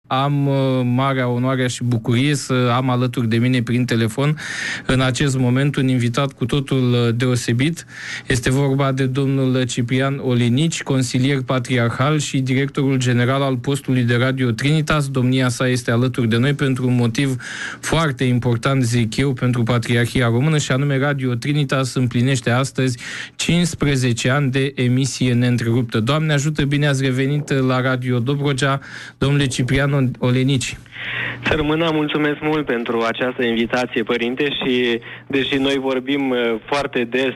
am marea onoare și bucurie să am alături de mine prin telefon în acest moment un invitat cu totul deosebit. Este vorba de domnul Ciprian Olenici, consilier patriarhal și directorul general al postului de Radio Trinitas. Domnia sa este alături de noi pentru un motiv foarte important, zic eu, pentru Patriarhia Română, și anume Radio Trinitas împlinește astăzi 15 ani de emisie neîntreruptă. Doamne ajută, bine ați revenit la Radio Dobrogea, domnule Ciprian Olenici. Să rămână, mulțumesc mult pentru această invitație, părinte, și deși noi vorbim foarte des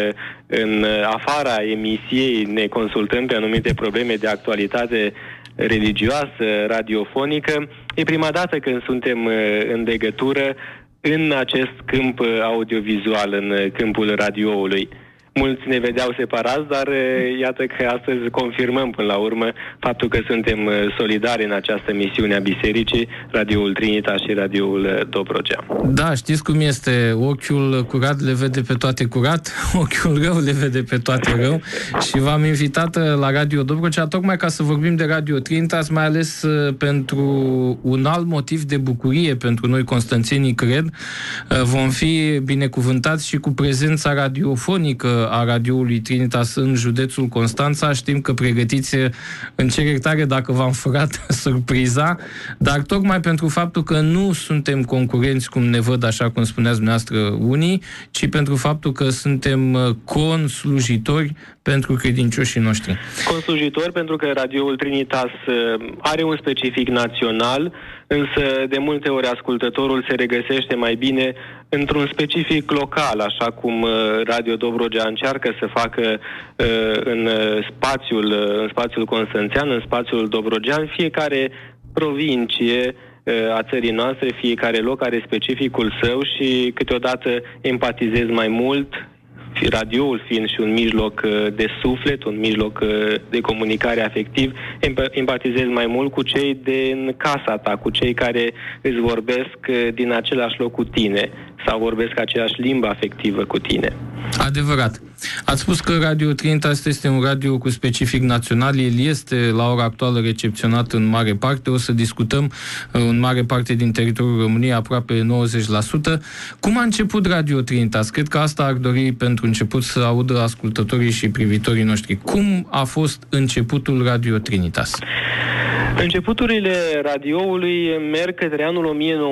în afara emisiei, ne consultăm pe anumite probleme de actualitate religioasă, radiofonică, e prima dată când suntem în legătură în acest câmp audiovizual, în câmpul radioului. Mulți ne vedeau separați, dar iată că astăzi confirmăm până la urmă faptul că suntem solidari în această misiune a Bisericii, Radioul Trinitas și Radioul Dobrogea. Da, știți cum este, ochiul curat le vede pe toate curat, ochiul rău le vede pe toate rău și v-am invitat la Radio Dobrogea tocmai ca să vorbim de Radio Trinitas, mai ales pentru un alt motiv de bucurie pentru noi constanțenii, cred. Vom fi binecuvântați și cu prezența radiofonică a radioului Trinitas în județul Constanța. Știm că pregătiți, în cer iertare dacă v-am furat surpriza, dar tocmai pentru faptul că nu suntem concurenți, cum ne văd, așa cum spuneați dumneavoastră unii, ci pentru faptul că suntem conslujitori pentru credincioșii noștri. Conslujitori pentru că radioul Trinitas are un specific național, însă de multe ori ascultătorul se regăsește mai bine într-un specific local, așa cum Radio Dobrogea încearcă să facă în spațiul constanțean, în spațiul dobrogean. Fiecare provincie a țării noastre, fiecare loc are specificul său și câteodată empatizez mai mult, radioul fiind și un mijloc de suflet, un mijloc de comunicare afectiv, empatizez mai mult cu cei din casa ta, cu cei care îți vorbesc din același loc cu tine sau vorbesc aceeași limbă afectivă cu tine. Adevărat. Ați spus că Radio Trinitas este un radio cu specific național, el este la ora actuală recepționat în mare parte, o să discutăm în mare parte din teritoriul României, aproape 90%. Cum a început Radio Trinitas? Cred că asta ar dori pentru început să audă ascultătorii și privitorii noștri. Cum a fost începutul Radio Trinitas? Începuturile radioului merg către anul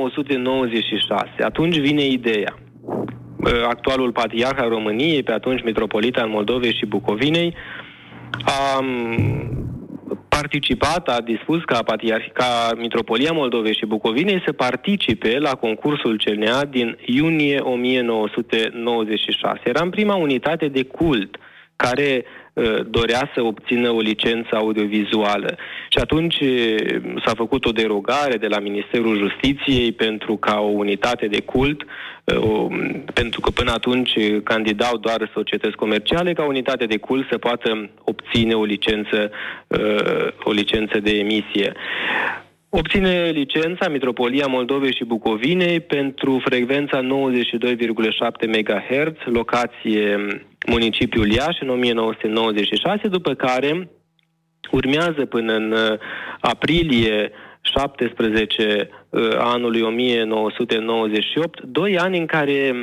1996. Atunci vine ideea. Actualul patriarh al României, pe atunci mitropolita al Moldovei și Bucovinei, a participat, a dispus ca mitropolia Moldovei și Bucovinei să participe la concursul CNA din iunie 1996. Era în prima unitate de cult care dorea să obțină o licență audiovizuală. Și atunci s-a făcut o derogare de la Ministerul Justiției pentru ca o unitate de cult, pentru că până atunci candidau doar societăți comerciale, ca unitate de cult să poată obține o licență de emisie. Obține licența Mitropolia Moldovei și Bucovinei pentru frecvența 92,7 MHz, locație municipiul Iași, în 1996, după care urmează până în aprilie 17 anului 1998, 2 ani în care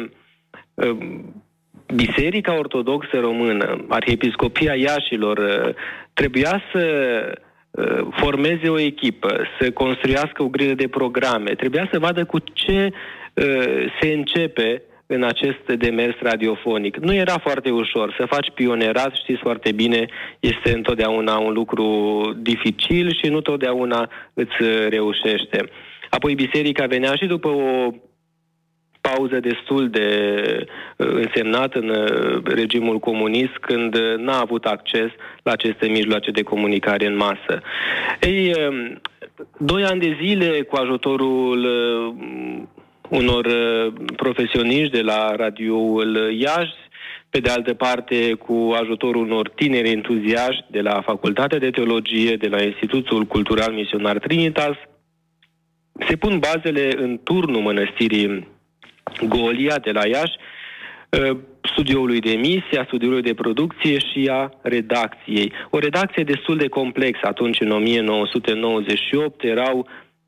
Biserica Ortodoxă Română, Arhiepiscopia Iașilor, trebuia să formeze o echipă, să construiască o grilă de programe. Trebuia să vadă cu ce se începe în acest demers radiofonic. Nu era foarte ușor. Să faci pionerat, știți foarte bine, este întotdeauna un lucru dificil și nu totdeauna îți reușește. Apoi biserica venea și după o pauză destul de însemnată în regimul comunist, când n-a avut acces la aceste mijloace de comunicare în masă. Ei, 2 ani de zile, cu ajutorul unor profesioniști de la radioul Iași, pe de altă parte cu ajutorul unor tineri entuziaști de la Facultatea de Teologie, de la Institutul Cultural Misionar Trinitas, se pun bazele în turnul mănăstirii Golia de la Iași, studioului de emisie, a studioului de producție și a redacției. O redacție destul de complexă. Atunci, în 1998, erau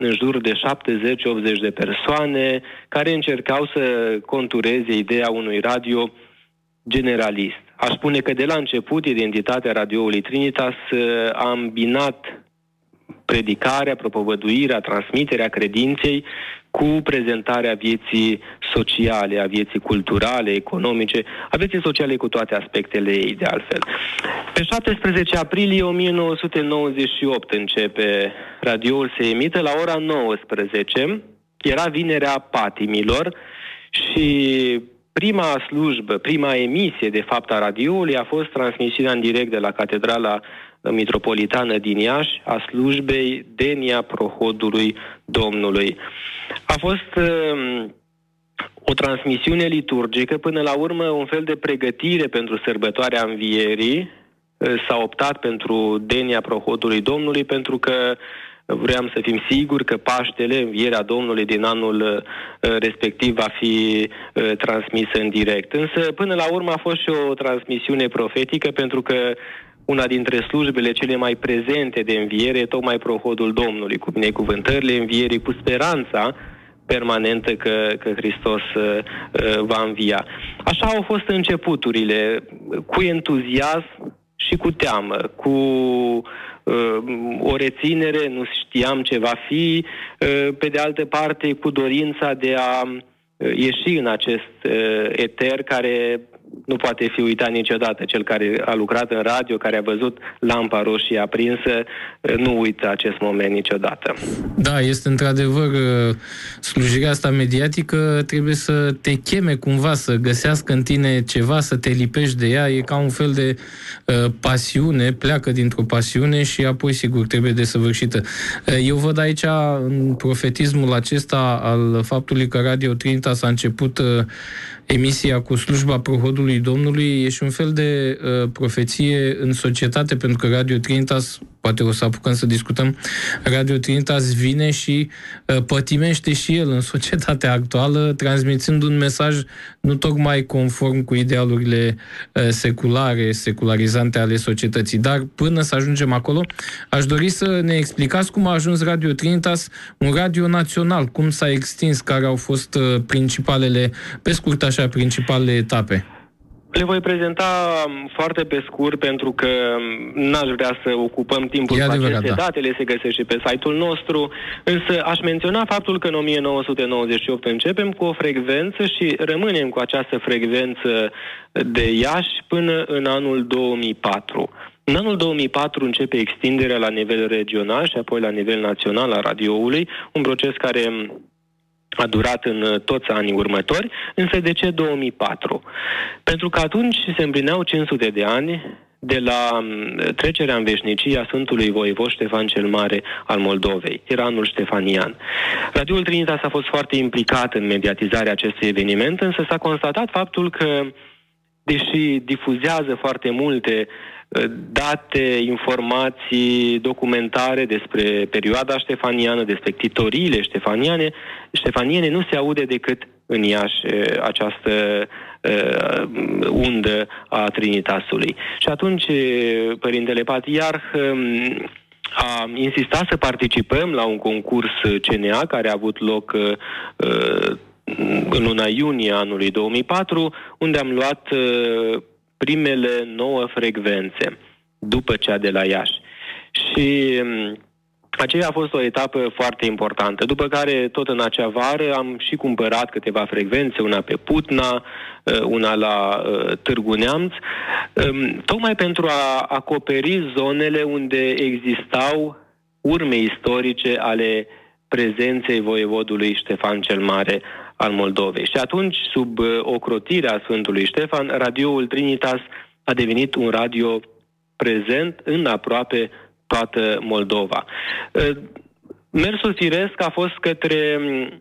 în jur de 70-80 de persoane care încercau să contureze ideea unui radio generalist. Aș spune că de la început identitatea radioului Trinitas a îmbinat predicarea, propovăduirea, transmiterea credinței cu prezentarea vieții sociale, a vieții culturale, economice, a vieții sociale cu toate aspectele ei, de altfel. Pe 17 aprilie 1998 începe radioul să emită la ora 19. Era Vinerea Patimilor și prima slujbă, prima emisie, de fapt, a radioului a fost transmisiunea în direct de la Catedrala Mitropolitană din Iași a slujbei Denia Prohodului Domnului. A fost o transmisiune liturgică, până la urmă un fel de pregătire pentru sărbătoarea Învierii. S-a optat pentru Denia Prohodului Domnului pentru că vreau să fim siguri că Paștele, Învierea Domnului din anul respectiv, va fi transmisă în direct. Însă, până la urmă, a fost și o transmisiune profetică, pentru că una dintre slujbele cele mai prezente de înviere e tocmai Prohodul Domnului, cu binecuvântările învierii, cu speranța permanentă că Hristos va învia. Așa au fost începuturile, cu entuziasm și cu teamă, cu o reținere, nu știam ce va fi, pe de altă parte cu dorința de a ieși în acest eter care nu poate fi uitat niciodată. Cel care a lucrat în radio, care a văzut lampa roșie aprinsă, nu uită acest moment niciodată. Da, este într-adevăr, slujirea asta mediatică trebuie să te cheme cumva, să găsească în tine ceva, să te lipești de ea. E ca un fel de pasiune, pleacă dintr-o pasiune și apoi, sigur, trebuie desăvârșită. Eu văd aici, în profetismul acesta al faptului că Radio Trinitas a început emisia cu slujba Prohodului Domnului, e și un fel de profeție în societate, pentru că Radio Trinitas, poate o să apucăm să discutăm, Radio Trinitas vine și pătimește și el în societatea actuală, transmițând un mesaj nu tocmai conform cu idealurile seculare, secularizante ale societății. Dar până să ajungem acolo, aș dori să ne explicați cum a ajuns Radio Trinitas un radio național, cum s-a extins, care au fost principalele, pe scurt așa, principalele etape. Le voi prezenta foarte pe scurt, pentru că n-aș vrea să ocupăm timpul cu aceste date, le se găsește pe site-ul nostru, însă aș menționa faptul că în 1998 începem cu o frecvență și rămânem cu această frecvență de Iași până în anul 2004. În anul 2004 începe extinderea la nivel regional și apoi la nivel național a radioului, un proces care a durat în toți anii următori, însă de ce 2004? Pentru că atunci se împlineau 500 de ani de la trecerea în veșnicie a Sfântului Voievod Ștefan cel Mare al Moldovei. Era anul ștefanian. Radioul Trinitas a fost foarte implicat în mediatizarea acestui eveniment, însă s-a constatat faptul că, deși difuzează foarte multe date, informații, documentare despre perioada ștefaniană, despre titorile ștefaniene, nu se aude decât în Iași această undă a Trinitasului. Și atunci Părintele Patriarh a insistat să participăm la un concurs CNA care a avut loc în luna iunie anului 2004, unde am luat primele 9 frecvențe după cea de la Iași. Și aceea a fost o etapă foarte importantă. După care, tot în acea vară, am și cumpărat câteva frecvențe, una pe Putna, una la Târgu Neamț, tocmai pentru a acoperi zonele unde existau urme istorice ale prezenței voievodului Ștefan cel Mare al Moldovei. Și atunci, sub ocrotirea Sfântului Ștefan, radioul Trinitas a devenit un radio prezent în aproape toată Moldova. Mersul firesc a fost către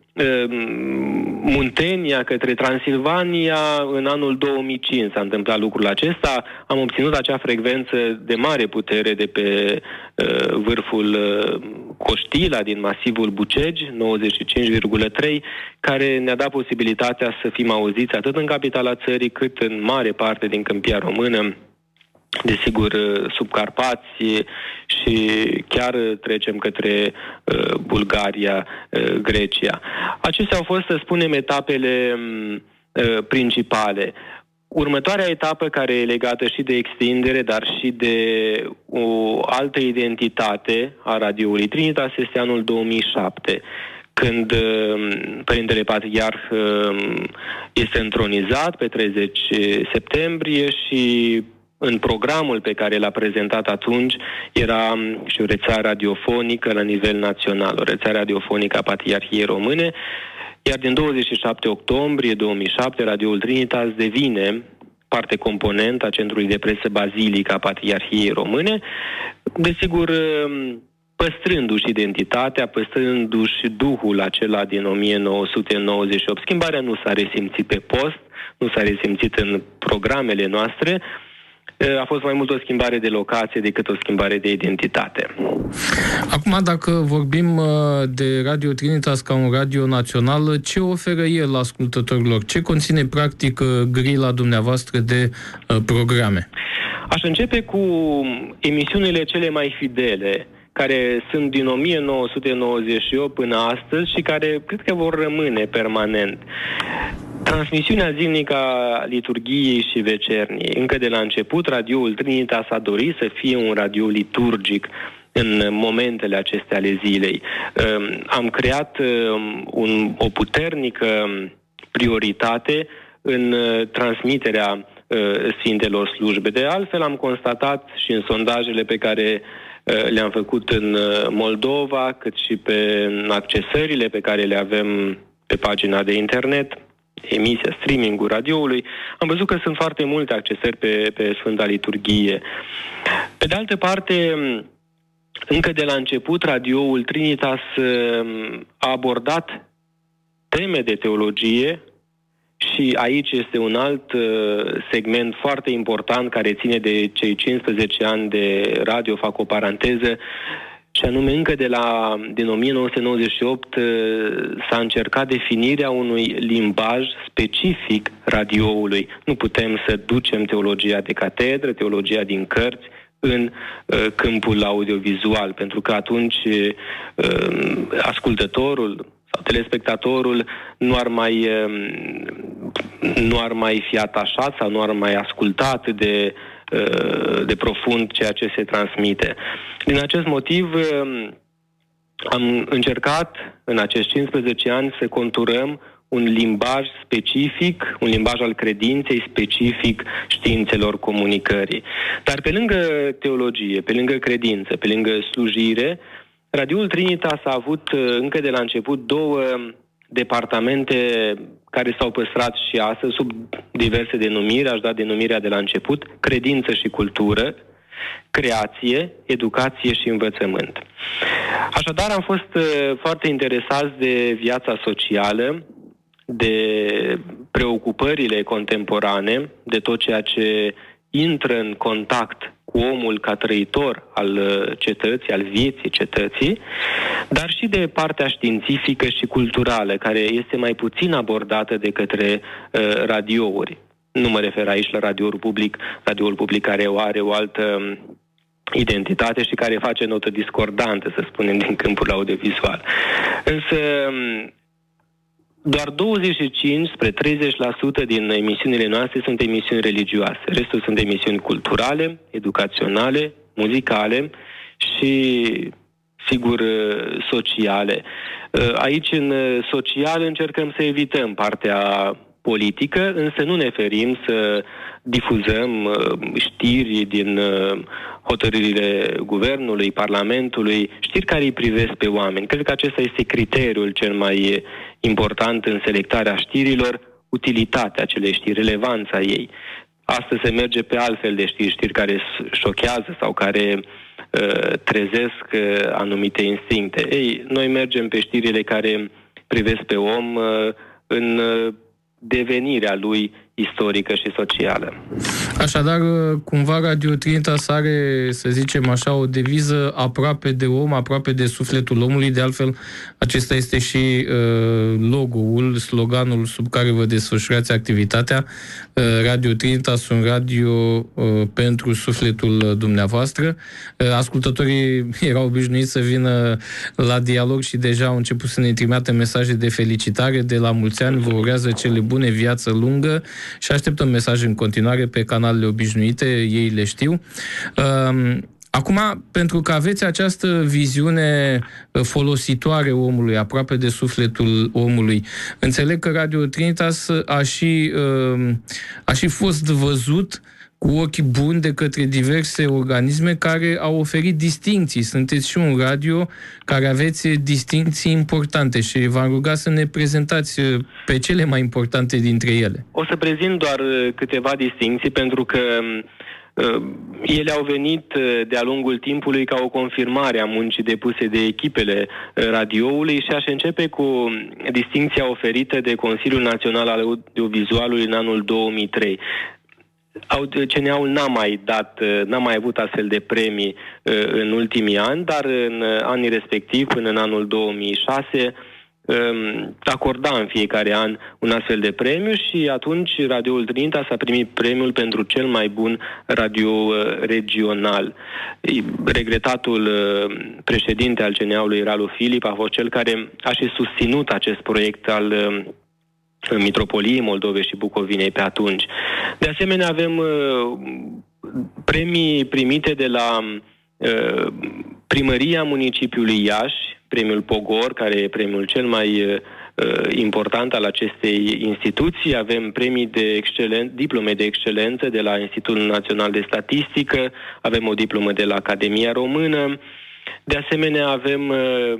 Muntenia, către Transilvania. În anul 2005 s-a întâmplat lucrul acesta. Am obținut acea frecvență de mare putere de pe vârful Coștila din masivul Bucegi, 95,3, care ne-a dat posibilitatea să fim auziți atât în capitala țării, cât în mare parte din Câmpia Română, desigur, sub Carpați și chiar trecem către Bulgaria, Grecia. Acestea au fost, să spunem, etapele principale. Următoarea etapă, care e legată și de extindere, dar și de o altă identitate a radioului Trinitas, este anul 2007, când Părintele Patriarh este întronizat pe 30 septembrie și în programul pe care l-a prezentat atunci era și o rețea radiofonică la nivel național, o rețea radiofonică a Patriarhiei Române, iar din 27 octombrie 2007 radioul Trinitas devine parte componentă a Centrului de Presă Bazilica a Patriarhiei Române, desigur păstrându-și identitatea, păstrându-și duhul acela din 1998. Schimbarea nu s-a resimțit pe post, nu s-a resimțit în programele noastre, a fost mai mult o schimbare de locație decât o schimbare de identitate. Acum, dacă vorbim de Radio Trinitas ca un radio național, ce oferă el ascultătorilor? Ce conține, practic, grila dumneavoastră de programe? Aș începe cu emisiunile cele mai fidele, care sunt din 1998 până astăzi și care cred că vor rămâne permanent. Transmisiunea zilnică a liturghiei și vecerniei. Încă de la început, radioul Trinitas a dorit să fie un radio liturgic în momentele acestea ale zilei. Am creat o puternică prioritate în transmiterea Sfintelor Slujbe. De altfel, am constatat și în sondajele pe care le-am făcut în Moldova, cât și pe accesările pe care le avem pe pagina de internet, emisia, streaming-ul radioului, am văzut că sunt foarte multe accesări pe Sfânta Liturghie. Pe de altă parte, încă de la început, radioul Trinitas a abordat teme de teologie și aici este un alt segment foarte important care ține de cei 15 ani de radio, fac o paranteză, și anume încă din 1998 s-a încercat definirea unui limbaj specific radioului. Nu putem să ducem teologia de catedră, teologia din cărți, în câmpul audiovizual, pentru că atunci ascultătorul sau telespectatorul nu ar mai fi atașat sau nu ar mai asculta atât de profund ceea ce se transmite. Din acest motiv am încercat în acești 15 ani să conturăm un limbaj specific, un limbaj al credinței specific științelor comunicării. Dar pe lângă teologie, pe lângă credință, pe lângă slujire, radioul Trinitas a avut încă de la început două departamente care s-au păstrat și astăzi sub diverse denumiri. Aș da denumirea de la început: credință și cultură, creație, educație și învățământ. Așadar, am fost foarte interesați de viața socială, de preocupările contemporane, de tot ceea ce intră în contact cu omul ca trăitor al cetății, al vieții cetății, dar și de partea științifică și culturală, care este mai puțin abordată de către radiouri. Nu mă refer aici la radioul public care are o altă identitate și care face notă discordantă, să spunem, din câmpul audiovizual. Însă doar 25 spre 30% din emisiunile noastre sunt emisiuni religioase. Restul sunt emisiuni culturale, educaționale, muzicale și, sigur, sociale. Aici, în social, încercăm să evităm partea politică, însă nu ne ferim să difuzăm știri din hotărârile guvernului, Parlamentului, știri care îi privesc pe oameni. Cred că acesta este criteriul cel mai important în selectarea știrilor, utilitatea acelei știri, relevanța ei. Astăzi se merge pe altfel de știri care șochează sau care trezesc anumite instincte. Ei, noi mergem pe știrile care privesc pe om în devenirea lui istorică și socială. Așadar, cumva Radio Trinitas are, să zicem așa, o deviză aproape de om, aproape de sufletul omului. De altfel, acesta este și logo-ul, sloganul sub care vă desfășurați activitatea. Radio Trinitas, un radio pentru sufletul dumneavoastră. Ascultătorii erau obișnuiți să vină la dialog și deja au început să ne trimită mesaje de felicitare, de la mulți ani, vă urează cele bune, viață lungă, și așteptăm mesaje în continuare pe canalele obișnuite, ei le știu. Acum, pentru că aveți această viziune folositoare omului, aproape de sufletul omului, înțeleg că Radio Trinitas a și fost văzut cu ochi buni de către diverse organisme care au oferit distincții. Sunteți și un radio care aveți distincții importante și v-am rugat să ne prezentați pe cele mai importante dintre ele. O să prezint doar câteva distincții, pentru că ele au venit de-a lungul timpului ca o confirmare a muncii depuse de echipele radioului și aș începe cu distincția oferită de Consiliul Național al Audiovizualului în anul 2003. CNA-ul n-a mai avut astfel de premii în ultimii ani, dar în anii respectivi, până în anul 2006, acorda în fiecare an un astfel de premiu și atunci Radioul Trinitas a primit premiul pentru cel mai bun radio regional. Regretatul președinte al CNA-ului, Ralu Filip, a fost cel care a și susținut acest proiect al Mitropoliei Moldovei și Bucovinei pe atunci. De asemenea, avem premii primite de la Primăria Municipiului Iași, premiul Pogor, care e premiul cel mai important al acestei instituții. Avem premii diplome de excelență de la Institutul Național de Statistică, avem o diplomă de la Academia Română. De asemenea, avem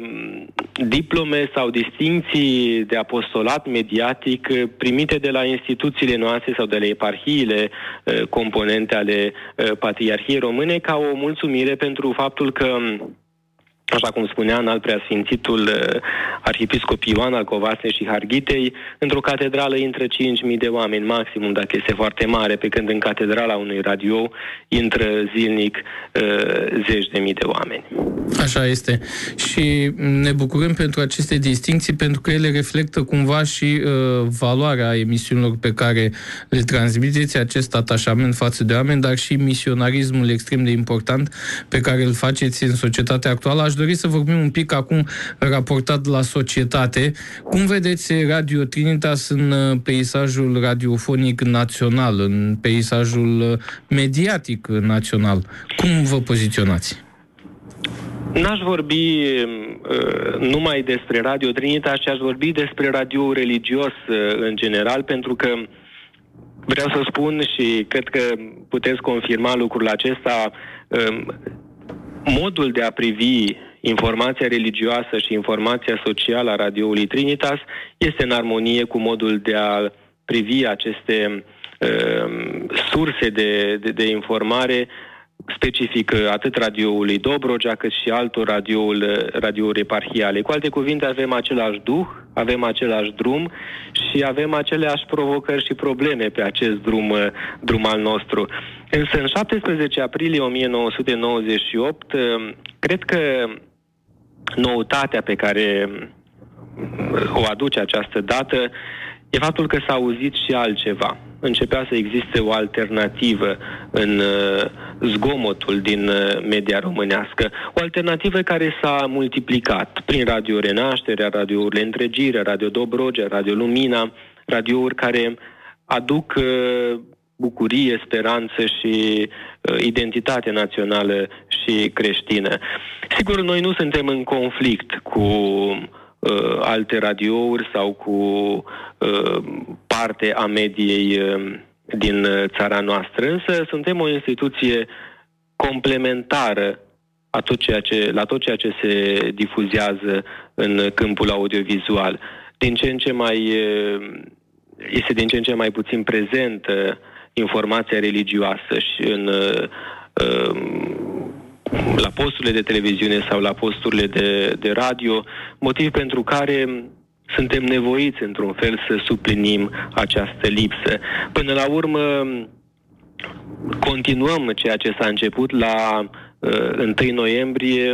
diplome sau distincții de apostolat mediatic primite de la instituțiile noastre sau de la eparhiile componente ale Patriarhiei Române, ca o mulțumire pentru faptul că, așa cum spunea înalt preasfințitul arhiepiscop Ioan al Covasnei și Harghitei, într-o catedrală intră 5.000 de oameni maximum, dacă este foarte mare, pe când în catedrala unui radio intră zilnic zeci de mii de oameni. Așa este. Și ne bucurăm pentru aceste distincții, pentru că ele reflectă cumva și valoarea emisiunilor pe care le transmiteți, acest atașament față de oameni, dar și misionarismul extrem de important pe care îl faceți în societatea actuală. Aș dori să vorbim un pic acum raportat la societate. Cum vedeți Radio Trinitas în peisajul radiofonic național, în peisajul mediatic național? Cum vă poziționați? N-aș vorbi numai despre Radio Trinitas, ci aș vorbi despre radio religios în general, pentru că vreau să spun și cred că puteți confirma lucrul acesta, modul de a privi informația religioasă și informația socială a radioului Trinitas este în armonie cu modul de a privi aceste surse de informare specific atât radioului Dobrogea cât și altor radiouri eparhiale. Cu alte cuvinte, avem același duh, avem același drum și avem aceleași provocări și probleme pe acest drum al nostru. Însă în 17 aprilie 1998, cred că noutatea pe care o aduce această dată e faptul că s-a auzit și altceva. Începea să existe o alternativă în zgomotul din media românească. O alternativă care s-a multiplicat prin Radio Renașterea, radiourile Întregirea, Radio Dobrogea, Radio Lumina, radiouri care aduc bucurie, speranță și identitate națională și creștină. Sigur, noi nu suntem în conflict cu alte radiouri sau cu parte a mediei din țara noastră, însă suntem o instituție complementară la tot ceea ce se difuzează în câmpul audiovizual. Este din ce în ce mai puțin prezentă informația religioasă și la posturile de televiziune sau la posturile de radio, motiv pentru care suntem nevoiți într-un fel să suplinim această lipsă. Până la urmă, continuăm ceea ce s-a început la 1 noiembrie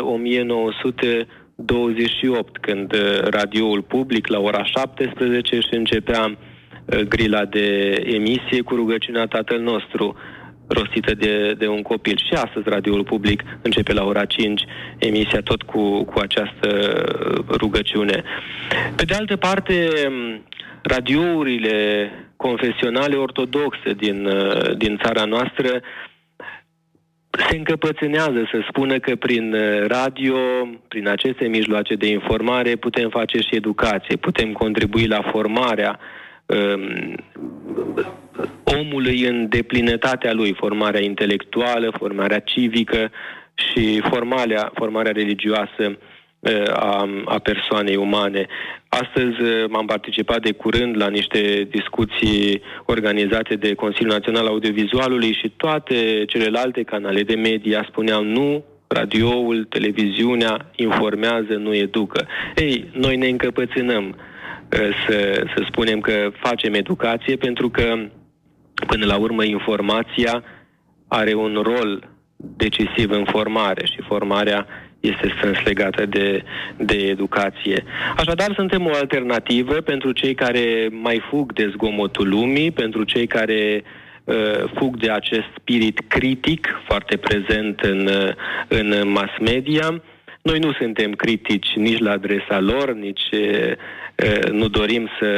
1928, când radioul public la ora 17 își începea grila de emisie cu rugăciunea Tatăl nostru, rostită de un copil. Și astăzi radioul public începe la ora 5 emisia tot cu această rugăciune. Pe de altă parte, radiourile confesionale ortodoxe din țara noastră se încăpățânează să spună că prin radio, prin aceste mijloace de informare, putem face și educație, putem contribui la formarea omului în deplinătatea lui, formarea intelectuală, formarea civică și formarea religioasă a persoanei umane. Astăzi am participat de curând la niște discuții organizate de Consiliul Național Audiovizualului și toate celelalte canale de media spuneau nu, radioul, televiziunea informează, nu educă. Ei, noi ne încăpățânăm să spunem că facem educație, pentru că până la urmă informația are un rol decisiv în formare și formarea este strâns legată de educație. Așadar, suntem o alternativă pentru cei care mai fug de zgomotul lumii, pentru cei care fug de acest spirit critic foarte prezent în mass media. Noi nu suntem critici nici la adresa lor, nici nu dorim să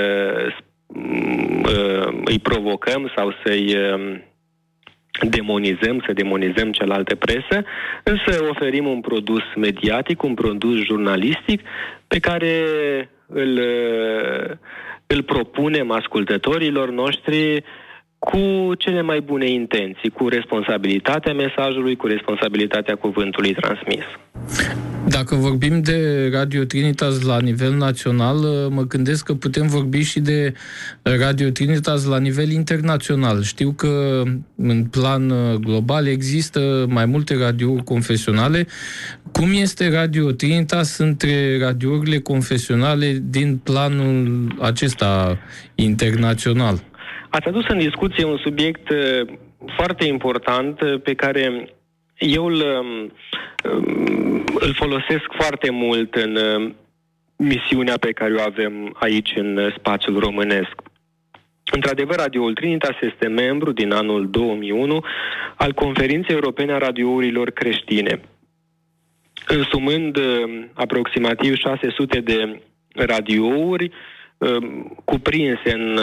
îi provocăm sau să-i demonizăm cealaltă presă, însă oferim un produs mediatic, un produs jurnalistic pe care îl propunem ascultătorilor noștri cu cele mai bune intenții, cu responsabilitatea mesajului, cu responsabilitatea cuvântului transmis. Dacă vorbim de Radio Trinitas la nivel național, mă gândesc că putem vorbi și de Radio Trinitas la nivel internațional. Știu că în plan global există mai multe radiouri confesionale. Cum este Radio Trinitas între radiourile confesionale din planul acesta internațional? Ați adus în discuție un subiect foarte important pe care eu îl folosesc foarte mult în misiunea pe care o avem aici în spațiul românesc. Într-adevăr, Radioul Trinitas este membru din anul 2001 al Conferinței Europene a Radiourilor Creștine, însumând aproximativ 600 de radiouri cuprinse în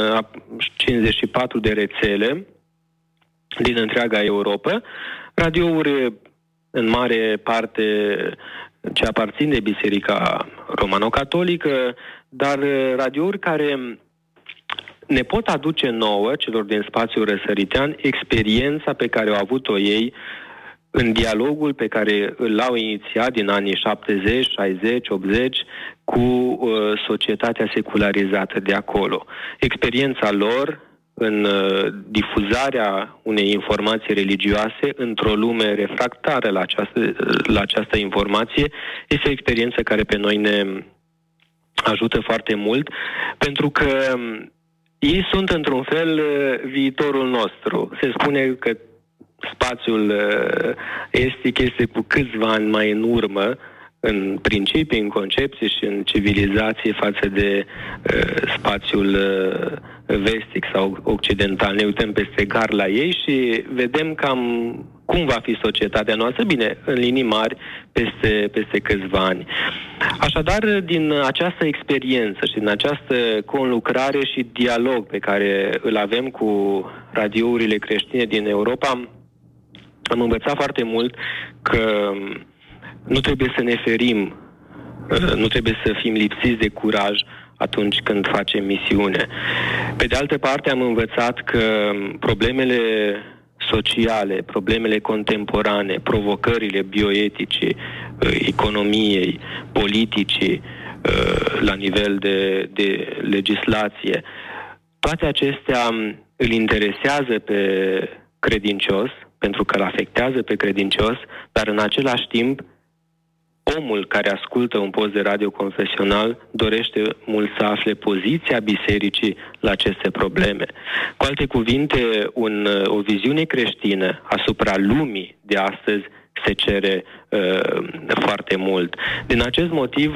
54 de rețele din întreaga Europa, radiouri în mare parte ce aparțin de Biserica Romano-Catolică, dar radiouri care ne pot aduce nouă, celor din spațiul răsăritean, experiența pe care au avut-o ei în dialogul pe care l-au inițiat din anii 70, 60, 80 cu societatea secularizată de acolo. Experiența lor în difuzarea unei informații religioase într-o lume refractară la această informație este o experiență care pe noi ne ajută foarte mult, pentru că ei sunt într-un fel viitorul nostru. Se spune că spațiul estic este cu câțiva ani mai în urmă, în principii, în concepție și în civilizație față de spațiul vestic sau occidental. Ne uităm peste gar la ei și vedem cam cum va fi societatea noastră, bine, în linii mari, peste câțiva ani. Așadar, din această experiență și din această conlucrare și dialog pe care îl avem cu radiourile creștine din Europa, am învățat foarte mult că nu trebuie să ne ferim, nu trebuie să fim lipsiți de curaj atunci când facem misiune. Pe de altă parte, am învățat că problemele sociale, problemele contemporane, provocările bioetice, economiei, politicii, la nivel de legislație, toate acestea îl interesează pe credincios, pentru că îl afectează pe credincios, dar în același timp omul care ascultă un post de radio confesional dorește mult să afle poziția bisericii la aceste probleme. Cu alte cuvinte, o viziune creștină asupra lumii de astăzi se cere foarte mult. Din acest motiv,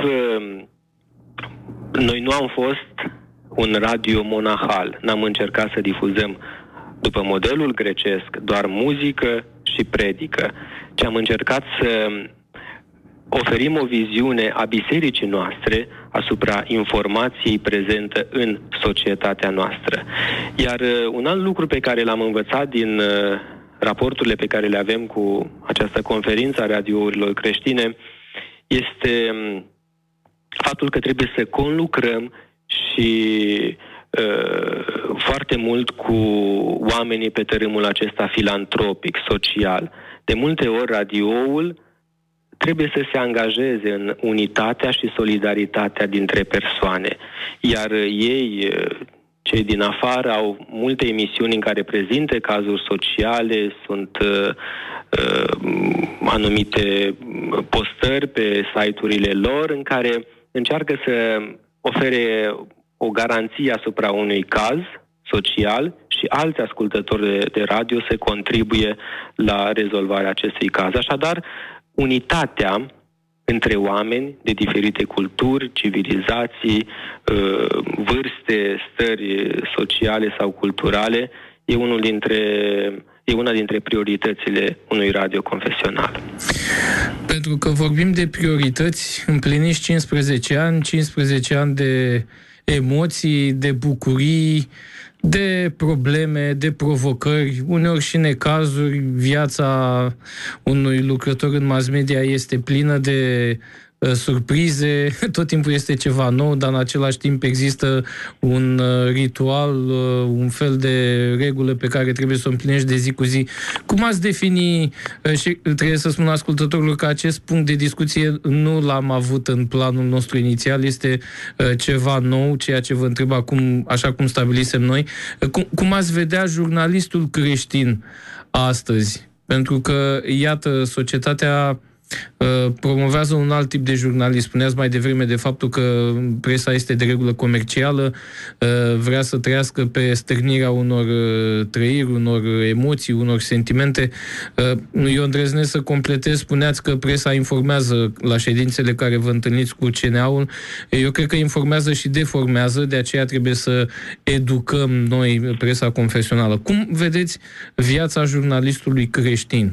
noi nu am fost un radio monahal. N-am încercat să difuzăm după modelul grecesc doar muzică și predică, ci am încercat să oferim o viziune a bisericii noastre asupra informației prezentă în societatea noastră. Iar un alt lucru pe care l-am învățat din raporturile pe care le avem cu această conferință a radiourilor creștine este faptul că trebuie să conlucrăm și foarte mult cu oamenii pe tărâmul acesta filantropic, social. De multe ori radioul trebuie să se angajeze în unitatea și solidaritatea dintre persoane. Iar ei, cei din afară, au multe emisiuni în care prezintă cazuri sociale, sunt anumite postări pe site-urile lor în care încearcă să ofere o garanție asupra unui caz social și alți ascultători de radio să contribuie la rezolvarea acestui caz. Așadar, unitatea între oameni de diferite culturi, civilizații, vârste, stări sociale sau culturale e una dintre prioritățile unui radio confesional. Pentru că vorbim de priorități, împliniți 15 ani de emoții, de bucurii, de probleme, de provocări, uneori și necazuri. Viața unui lucrător în mass media este plină de surprize, tot timpul este ceva nou, dar în același timp există un ritual, un fel de regulă pe care trebuie să o împlinești de zi cu zi. Cum ați defini, și trebuie să spun ascultătorilor că acest punct de discuție nu l-am avut în planul nostru inițial, este ceva nou, ceea ce vă întreb acum, așa cum stabilisem noi. Cum ați vedea jurnalistul creștin astăzi? Pentru că, iată, societatea promovează un alt tip de jurnalism. Spuneați mai devreme de faptul că presa este de regulă comercială, vrea să trăiască pe stârnirea unor trăiri, unor emoții, unor sentimente. Eu îndrăznesc să completez, spuneați că presa informează la ședințele care vă întâlniți cu CNA-ul. Eu cred că informează și deformează, de aceea trebuie să educăm noi presa confesională. Cum vedeți viața jurnalistului creștin?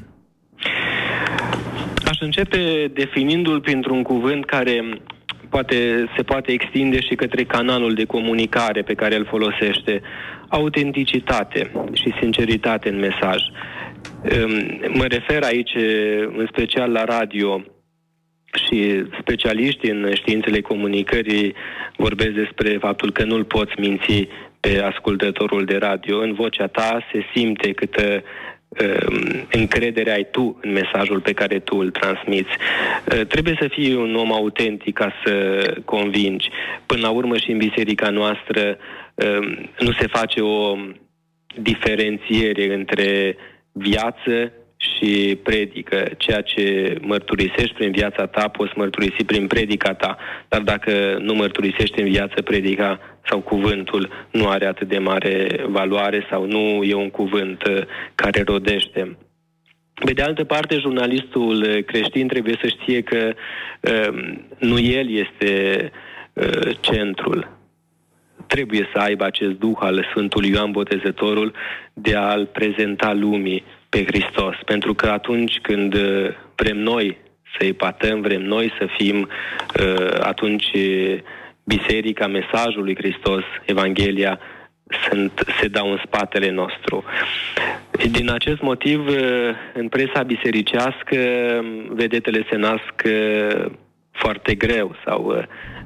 Aș începe definindu-l printr-un cuvânt care se poate extinde și către canalul de comunicare pe care îl folosește. Autenticitate și sinceritate în mesaj. Mă refer aici în special la radio și specialiști în științele comunicării vorbesc despre faptul că nu-l poți minți pe ascultătorul de radio. În vocea ta se simte câtă încredere ai tu în mesajul pe care tu îl transmiți. Trebuie să fii un om autentic ca să convingi. Până la urmă și în biserica noastră nu se face o diferențiere între viață și predică. Ceea ce mărturisești prin viața ta, poți mărturisi prin predica ta. Dar dacă nu mărturisești în viață, predica sau cuvântul nu are atât de mare valoare sau nu e un cuvânt care rodește. Pe de altă parte, jurnalistul creștin trebuie să știe că nu el este centrul. Trebuie să aibă acest duh al Sfântului Ioan Botezătorul de a-l prezenta lumii pe Hristos. Pentru că atunci când vrem noi să epatăm, vrem noi să fim, atunci biserica, mesajul lui Hristos, Evanghelia, se dau în spatele nostru. Din acest motiv, în presa bisericească, vedetele se nasc foarte greu sau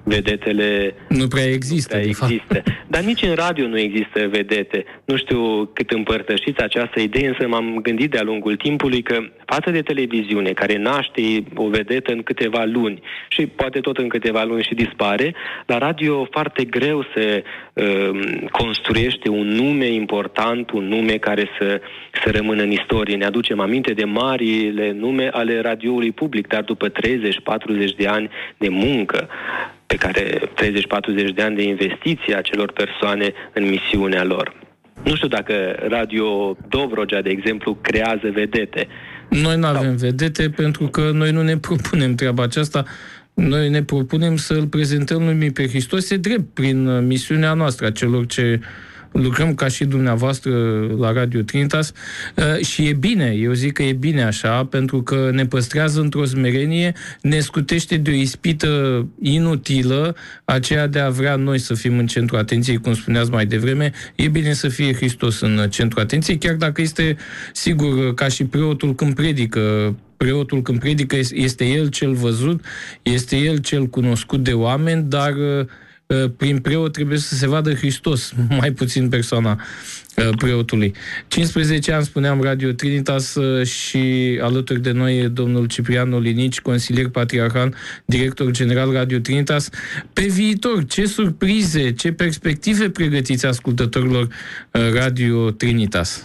vedetele nu prea există. Dar nici în radio nu există vedete. Nu știu cât împărtășiți această idee, însă m-am gândit de-a lungul timpului că față de televiziune, care naște o vedetă în câteva luni și poate tot în câteva luni și dispare, la radio foarte greu se construiește un nume important, un nume care să rămână în istorie. Ne aducem aminte de marile nume ale radioului public, dar după 30-40 de ani de muncă, pe care 30-40 de ani de investiție a celor persoane în misiunea lor. Nu știu dacă Radio Dobrogea, de exemplu, creează vedete. Noi nu avem vedete pentru că noi nu ne propunem treaba aceasta. Noi ne propunem să-L prezentăm lumii pe Hristos, e drept, prin misiunea noastră, a celor ce lucrăm ca și dumneavoastră la Radio Trinitas și e bine, eu zic că e bine așa, pentru că ne păstrează într-o smerenie, ne scutește de o ispită inutilă, aceea de a vrea noi să fim în centru atenției, cum spuneați mai devreme. E bine să fie Hristos în centru atenției, chiar dacă este, sigur, ca și preotul când predică, este el cel văzut, este el cel cunoscut de oameni, dar prin preot trebuie să se vadă Hristos, mai puțin persoana preotului. 15 ani, spuneam, Radio Trinitas și alături de noi domnul Ciprian Olinici, consilier patriarhal, director general Radio Trinitas. Pe viitor, ce surprize, ce perspective pregătiți ascultătorilor Radio Trinitas?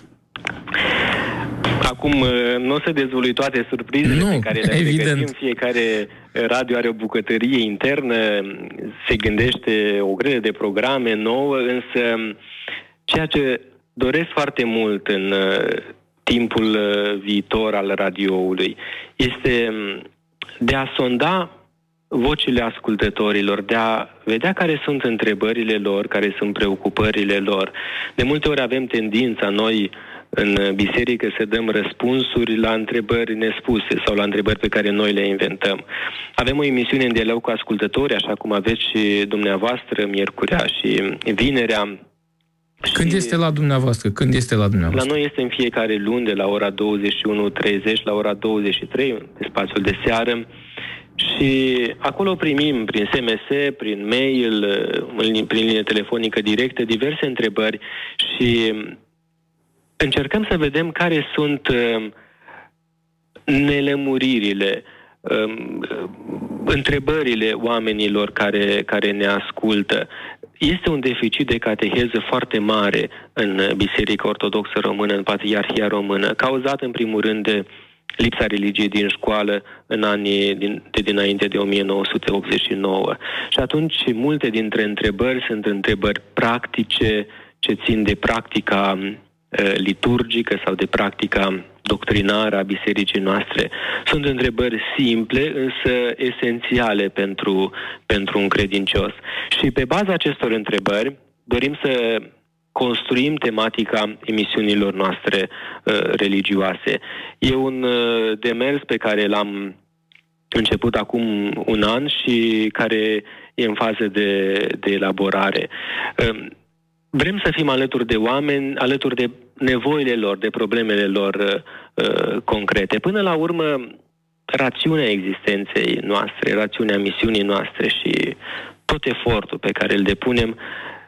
Acum nu o să dezvălui toate surprizele pe care le pregătim. Fiecare radio are o bucătărie internă, se gândește o grămadă de programe nouă, însă ceea ce doresc foarte mult în timpul viitor al radioului este de a sonda vocile ascultătorilor, de a vedea care sunt întrebările lor, care sunt preocupările lor. De multe ori avem tendința noi în biserică să dăm răspunsuri la întrebări nespuse sau la întrebări pe care noi le inventăm. Avem o emisiune în dialog cu ascultători, așa cum aveți și dumneavoastră, miercurea și vinerea. Când este la dumneavoastră? La noi este în fiecare luni, de la ora 21:30 la ora 23, pe spațiul de seară. Și acolo primim prin SMS, prin mail, prin linie telefonică directă, diverse întrebări și încercăm să vedem care sunt nelămuririle, întrebările oamenilor care ne ascultă. Este un deficit de cateheză foarte mare în Biserica Ortodoxă Română, în Patriarhia Română, cauzat în primul rând de lipsa religiei din școală în anii de dinainte de 1989. Și atunci multe dintre întrebări sunt întrebări practice, ce țin de practica liturgică sau de practica doctrinară a bisericii noastre. Sunt întrebări simple, însă esențiale pentru un credincios. Și pe baza acestor întrebări dorim să construim tematica emisiunilor noastre religioase. E un demers pe care l-am început acum un an și care e în fază de elaborare. Vrem să fim alături de oameni, alături de nevoile lor, de problemele lor concrete. Până la urmă, rațiunea existenței noastre, rațiunea misiunii noastre și tot efortul pe care îl depunem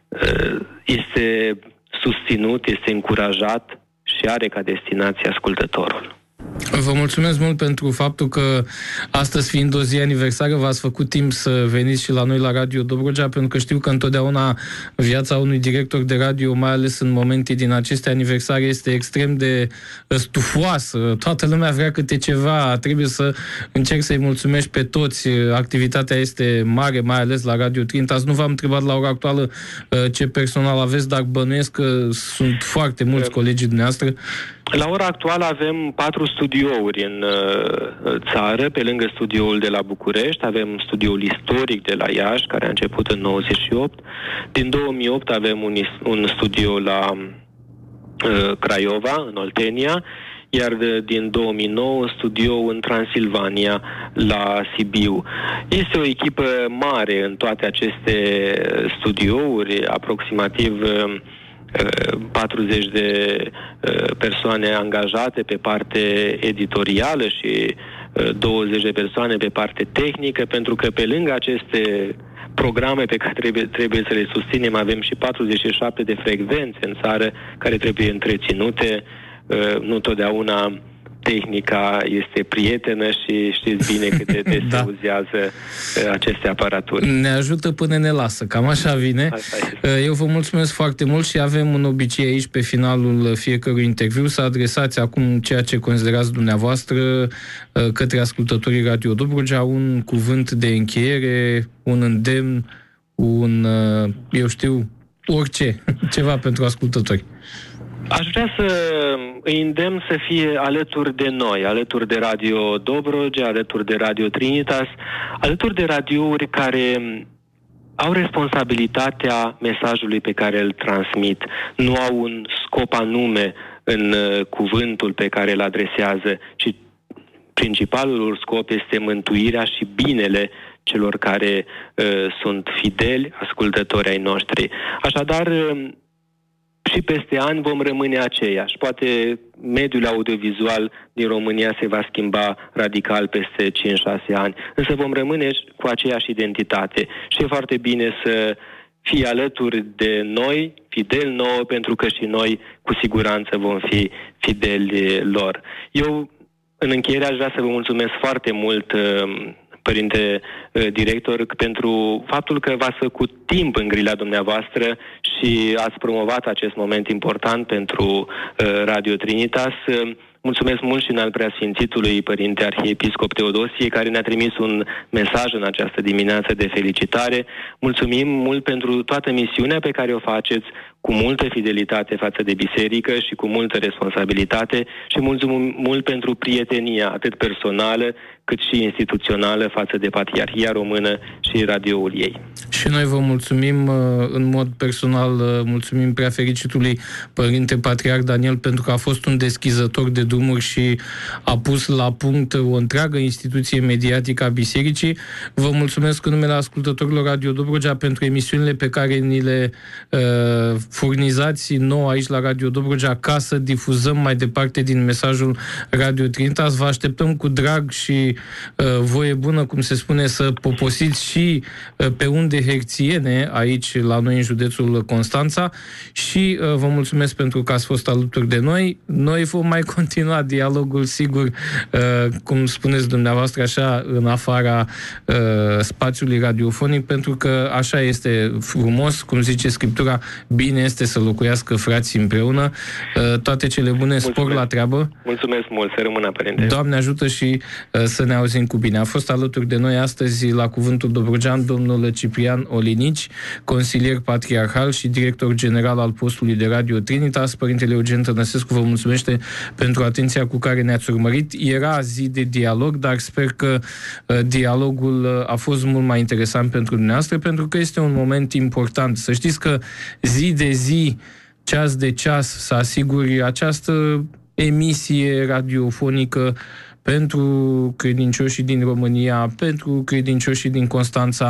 este susținut, este încurajat și are ca destinație ascultătorul. Vă mulțumesc mult pentru faptul că astăzi, fiind o zi aniversară, v-ați făcut timp să veniți și la noi la Radio Dobrogea, pentru că știu că întotdeauna viața unui director de radio, mai ales în momente din aceste aniversare, este extrem de stufoasă. Toată lumea vrea câte ceva, trebuie să încerc să-i mulțumesc pe toți. Activitatea este mare, mai ales la Radio Trinitas. Nu v-am întrebat la ora actuală ce personal aveți, dar bănuiesc că sunt foarte mulți colegii dumneavoastră. La ora actuală avem 4 studiouri în țară, pe lângă studioul de la București. Avem studioul istoric de la Iași, care a început în 98. Din 2008 avem un studio la Craiova, în Oltenia, iar din 2009 studio în Transilvania, la Sibiu. Este o echipă mare în toate aceste studiouri, aproximativ 40 de persoane angajate pe parte editorială și 20 de persoane pe parte tehnică, pentru că pe lângă aceste programe pe care trebuie să le susținem. Avem și 47 de frecvențe în țară care trebuie întreținute. Nu totdeauna tehnica este prietenă și știți bine cât de des se uzează aceste aparaturi. Ne ajută până ne lasă, cam așa vine. Eu vă mulțumesc foarte mult și avem un obicei aici pe finalul fiecărui interviu să adresați acum ceea ce considerați dumneavoastră către ascultătorii Radio Dobrogea, un cuvânt de încheiere, un îndemn, eu știu, orice, ceva pentru ascultători. Aș vrea să îi îndemn să fie alături de noi, alături de Radio Dobrogea, alături de Radio Trinitas, alături de radiouri care au responsabilitatea mesajului pe care îl transmit. Nu au un scop anume în cuvântul pe care îl adresează, ci principalul lor scop este mântuirea și binele celor care sunt fideli ascultători ai noștri. Așadar, și peste ani vom rămâne aceiași. Poate mediul audiovizual din România se va schimba radical peste 5-6 ani, însă vom rămâne cu aceeași identitate. Și e foarte bine să fie alături de noi, fideli nouă, pentru că și noi cu siguranță vom fi fideli lor. Eu, în încheiere, aș vrea să vă mulțumesc foarte mult, părinte director, pentru faptul că v-ați făcut timp în grila dumneavoastră și ați promovat acest moment important pentru Radio Trinitas. Mulțumesc mult și în al preasfințitului părinte arhiepiscop Teodosie, care ne-a trimis un mesaj în această dimineață de felicitare. Mulțumim mult pentru toată misiunea pe care o faceți, cu multă fidelitate față de biserică și cu multă responsabilitate, și mulțumim mult pentru prietenia atât personală cât și instituțională față de Patriarhia Română și radioul ei. Și noi vă mulțumim în mod personal, mulțumim preafericitului părinte Patriarh Daniel pentru că a fost un deschizător de drumuri și a pus la punct o întreagă instituție mediatică a bisericii. Vă mulțumesc în numele ascultătorilor Radio Dobrogea pentru emisiunile pe care ni le furnizați nou aici la Radio Dobrogea ca să difuzăm mai departe din mesajul Radio Trinitas. Vă așteptăm cu drag și voie bună, cum se spune, să poposiți și pe unde herțiene aici la noi în județul Constanța și vă mulțumesc pentru că ați fost alături de noi. Noi vom mai continua dialogul, sigur, cum spuneți dumneavoastră, așa, în afara spațiului radiofonic, pentru că așa este frumos, cum zice Scriptura, bine este să locuiască frații împreună. Toate cele bune, spor la treabă. Mulțumesc mult, să rămână, părinte. Doamne ajută și să ne auzim cu bine. A fost alături de noi astăzi la Cuvântul Dobrogean domnul Ciprian Olinici, consilier patriarhal și director general al postului de Radio Trinitas. Părintele Eugen Tănăsescu vă mulțumește pentru atenția cu care ne-ați urmărit. Era zi de dialog, dar sper că dialogul a fost mult mai interesant pentru dumneavoastră, pentru că este un moment important. Să știți că zi de zi, ceas de ceas, să asiguri această emisie radiofonică pentru credincioșii din România, pentru credincioșii din Constanța,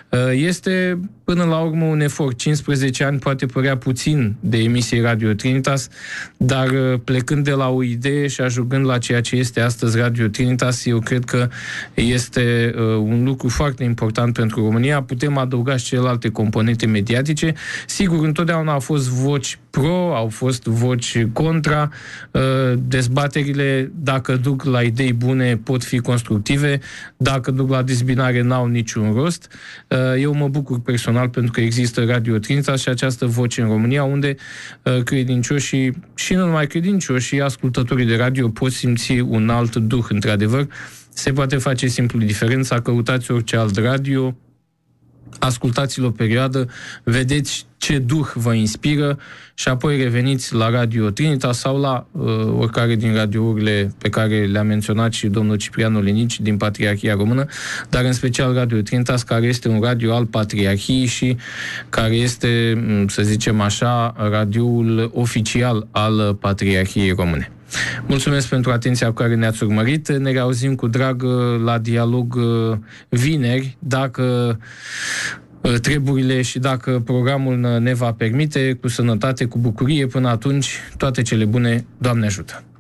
este până la urmă un efort. 15 ani poate părea puțin de emisie Radio Trinitas, dar plecând de la o idee și ajungând la ceea ce este astăzi Radio Trinitas, eu cred că este un lucru foarte important pentru România. Putem adăuga și celelalte componente mediatice. Sigur, întotdeauna au fost voci pro, au fost voci contra. Dezbaterile, dacă duc la idei bune, pot fi constructive. Dacă duc la dezbinare, n-au niciun rost. Eu mă bucur personal pentru că există Radio Trinitas și această voce în România, unde credincioșii, și nu numai credincioșii, ascultătorii de radio pot simți un alt duh, într-adevăr. Se poate face simplu diferența, căutați orice alt radio, ascultați-l o perioadă, vedeți ce duh vă inspiră și apoi reveniți la Radio Trinitas sau la oricare din radiourile pe care le-a menționat și domnul Ciprian Olinici din Patriarhia Română, dar în special Radio Trinitas, care este un radio al Patriarhiei și care este, să zicem așa, radioul oficial al Patriarhiei Române. Mulțumesc pentru atenția cu care ne-ați urmărit. Ne reauzim cu drag la dialog vineri, dacă treburile și dacă programul ne va permite, cu sănătate, cu bucurie. Până atunci, toate cele bune. Doamne ajută!